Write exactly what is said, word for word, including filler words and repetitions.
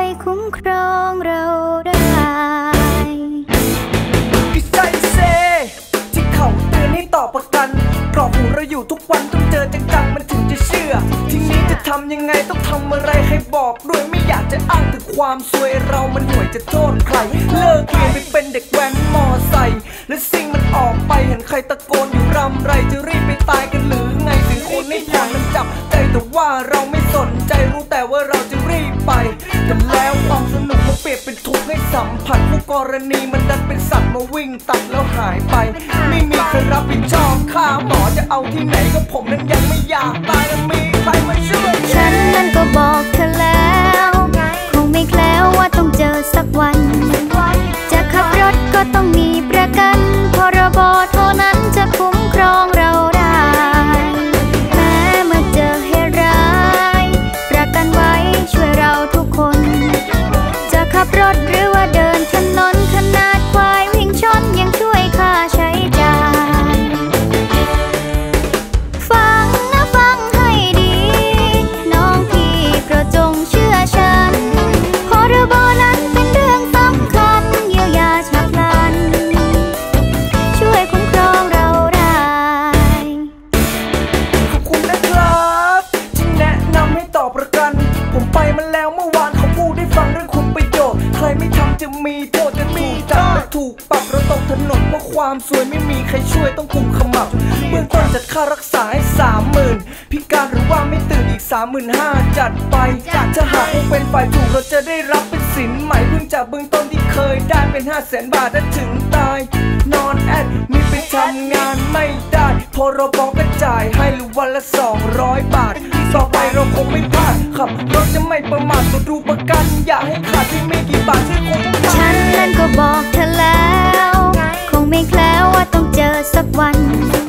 คุ้มครองเราได้พี่ไซเซที่เขาเตือนให้ต่อประกันกรอบหูเราอยู่ทุกวันต้องเจอจังๆมันถึงจะเชื่อทีนี้จะทำยังไงต้องทำอะไรให้บอกด้วยไม่อยากจะอ้างถึงความซวยเรามันห่วยจะโทษใครเลิกเรียนไปเป็นเด็กแว้นมอไซค์และสิ่งมันออกไปเห็นใครตะโกนอยู่รำไรจะรีบไปตายกันหรือไงถึงคนในทางมันจับใจแต่ว่าเราไม่สนใจรู้แต่ว่าเราจะรีบไปแต่แล้วความสนุกมันเปลี่ยนเป็นทุกข์ให้สัมผัสผู้กรณีมันดันเป็นสัตว์มาวิ่งตัดแล้วหายไปไม่มีใครรับผิดชอบค่าหมอจะเอาที่ไหนก็ผมนั้นยังไม่อยากตายแล้วมีใครมาช่วยฉันนั้นก็บอกเธอแล้วคงไม่แคล้วว่าต้องเจอสักวันจะขับรถก็ต้องมีประกันพรบเท่านั้นจะคุ้มครองเราได้แม้เมื่อเจอเหตุร้ายประกันไว้ช่วยเราทุกคนจะขับรถหรือว่าเดินถนนขนาดควายวิ่งชนยังช่วยค่าใช้จ่ายฟังนะฟังให้ดีน้องพี่โปรดจงเชื่อฉันพรบนั้นเป็นเรื่องสำคัญเยียวยาฉับพลันช่วยคุ้มครองเราได้ขอบคุณนะครับที่แนะนำให้ต่อประกันผมไปมาแล้วเมื่อวานเขาพูดได้ฟังเรื่องคุณประโยชน์ใครไม่ทำจะมีโทษจะถูกจับและถูกปรับเราตกถนนเพราะความสวยไม่มีใครช่วยต้องกุมขมับเบื้องต้นจัดค่ารักษาให้สามหมื่นพิการหรือว่าไม่ตื่นอีกสามหมื่นห้าจัดไปถ้าหากเป็นฝ่ายถูกเราจะได้รับเป็นสินใหม่เพิ่งจากเบื้องต้นที่เคยได้เป็นห้าแสนบาทถ้าถึงตายนอนแอดมีไปทำงานไม่ได้พรบก็จ่ายให้หรือวันละสองร้อยบาทต่อไปเราคงไม่พลาดขับรถจะไม่ประมาทก็ดูประกันอย่าให้ขาดที่ไม่กี่บาทที่คงฉันนั้นก็บอกเธอแล้วคงไม่แคล้วว่าต้องเจอสักวัน